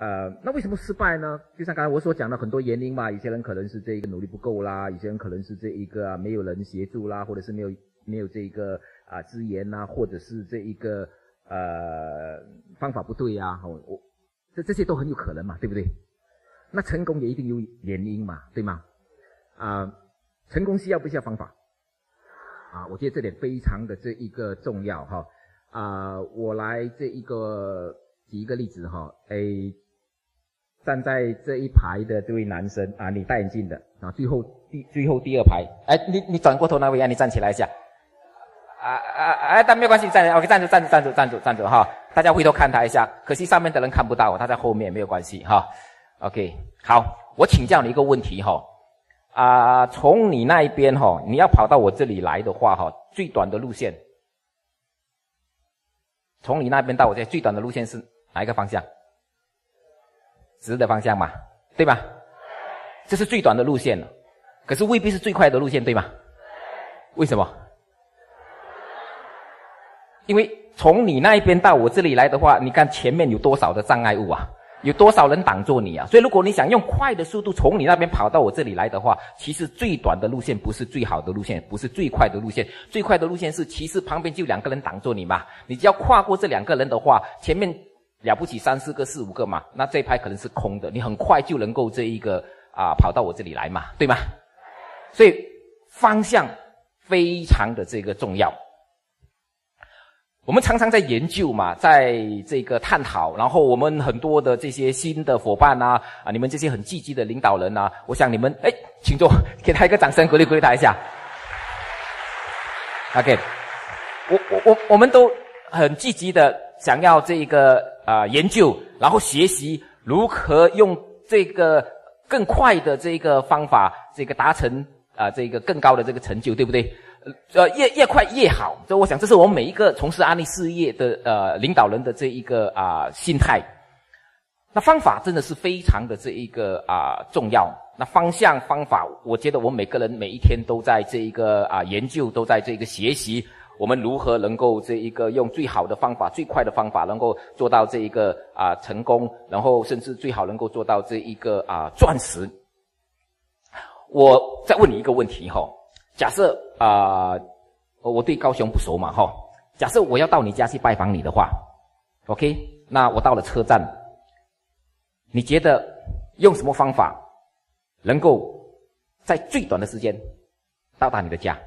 那为什么失败呢？就像刚才我所讲的很多原因嘛，有些人可能是这一个努力不够啦，有些人可能是这一个没有人协助啦，或者是没有这个资源啦，或者是这一个方法不对呀，这些都很有可能嘛，对不对？那成功也一定有原因嘛，对吗？成功需要不需要方法？我觉得这点非常的这一个重要哈。我来这一个举一个例子哈，站在这一排的这位男生你戴眼镜的最后第二排，你转过头那位你站起来一下。但没有关系，站着 ，OK， 站住哈，大家回头看他一下，可惜上面的人看不到，他在后面，没有关系哈 ，OK， 好，我请教你一个问题哈，从你那一边哈，你要跑到我这里来的话哈，最短的路线，从你那边到我这最短的路线是哪一个方向？直的方向嘛，对吧？这是最短的路线了，可是未必是最快的路线，对吗？为什么？因为从你那一边到我这里来的话，你看前面有多少的障碍物啊，有多少人挡住你啊，所以如果你想用快的速度从你那边跑到我这里来的话，其实最短的路线不是最好的路线，不是最快的路线，最快的路线是其实旁边就2个人挡住你嘛，你只要跨过这2个人的话，前面了不起3、4个、4、5个嘛，那这一排可能是空的，你很快就能够这一个跑到我这里来嘛，对吗？所以方向非常的这个重要。我们常常在研究嘛，在这个探讨，然后我们很多的这些新的伙伴你们这些很积极的领导人我想你们请坐，给他一个掌声，鼓励他一下。OK， 我们都很积极的想要这个研究，然后学习如何用这个更快的这个方法，这个达成这个更高的这个成就，对不对？越快越好，所以我想这是我们每一个从事安利事业的领导人的这一个心态。那方法真的是非常的这一个重要。那方法，我觉得我们每个人每一天都在这一个研究，都在这个学习，我们如何能够这一个用最好的方法、最快的方法，能够做到这一个成功，然后甚至最好能够做到这一个钻石。我再问你一个问题假设我对高雄不熟嘛假设我要到你家去拜访你的话 ，OK， 那我到了车站，你觉得用什么方法能够在最短的时间到达你的家？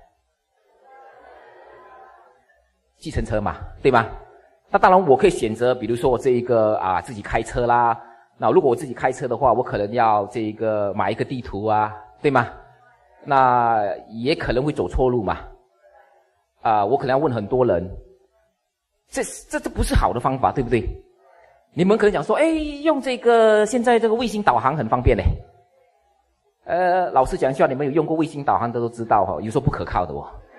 计程车嘛，对吗？那当然我可以选择，比如说我这一个自己开车啦。那如果我自己开车的话，我可能要这个买一个地图对吗？那也可能会走错路嘛，我可能要问很多人，这不是好的方法，对不对？你们可能讲说，用这个现在这个卫星导航很方便老实讲一下，你们有用过卫星导航的都知道有时候不可靠的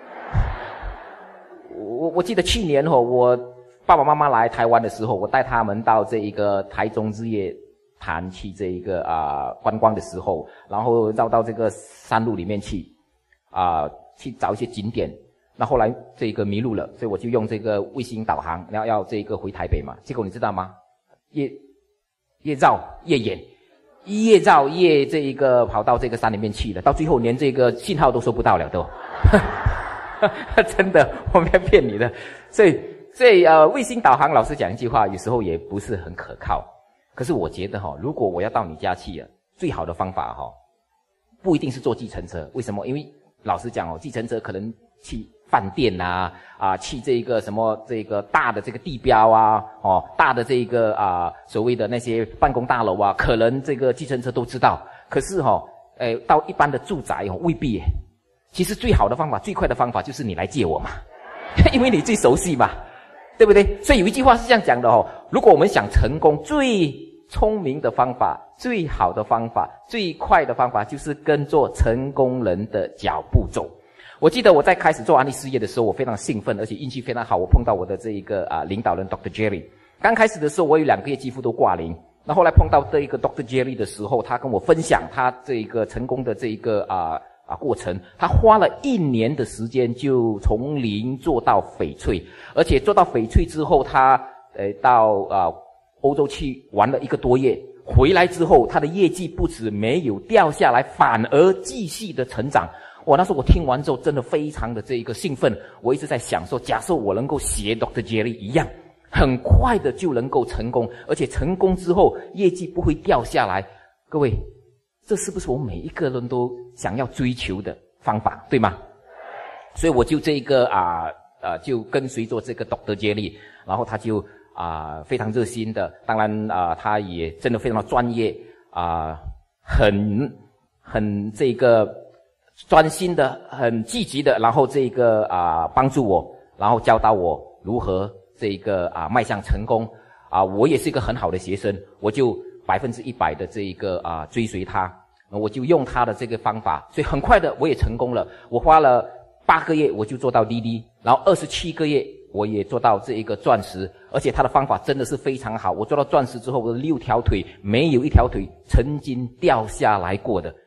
我记得去年我爸爸妈妈来台湾的时候，我带他们到这一个台中日月潭去这一个观光的时候，然后绕到这个山路里面去去找一些景点。那后来这个迷路了，所以我就用这个卫星导航，然后要这个回台北嘛。结果你知道吗？越绕越远，越绕越这一个跑到这个山里面去了，到最后连这个信号都收不到了都。真的，我没有骗你的。所以卫星导航老实讲一句话，有时候也不是很可靠。可是我觉得如果我要到你家去最好的方法不一定是坐计程车。为什么？因为老实讲计程车可能去饭店去这个什么这个大的这个地标大的这个所谓的那些办公大楼可能这个计程车都知道。可是到一般的住宅未必其实最好的方法、最快的方法就是你来接我嘛，因为你最熟悉嘛，对不对？所以有一句话是这样讲的如果我们想成功，最聪明的方法、最好的方法、最快的方法，就是跟着成功人的脚步走。我记得我在开始做安利事业的时候，我非常兴奋，而且运气非常好，我碰到我的这一个领导人 Dr. Jerry。刚开始的时候，我有2个月几乎都挂零。那后来碰到这一个 Dr. Jerry 的时候，他跟我分享他这个成功的这一个过程。他花了1年的时间就从零做到翡翠，而且做到翡翠之后，他到欧洲去玩了1个多月，回来之后他的业绩不止没有掉下来，反而继续的成长。哇，那时候我听完之后真的非常的这一个兴奋，我一直在想说，假设我能够学 Dr. Jerry 一样，很快的就能够成功，而且成功之后业绩不会掉下来。各位，这是不是我们每一个人都想要追求的方法，对吗？所以我就这个就跟随着这个 Dr. Jerry， 然后他就非常热心的，当然他也真的非常的专业很这个专心的，很积极的，然后这个帮助我，然后教导我如何这个迈向成功我也是一个很好的学生，我就100%的这一个追随他，我就用他的这个方法，所以很快的我也成功了。我花了8个月我就做到滴滴，然后27个月我也做到这一个钻石，而且他的方法真的是非常好。我做到钻石之后，我的6条腿没有1条腿曾经掉下来过的。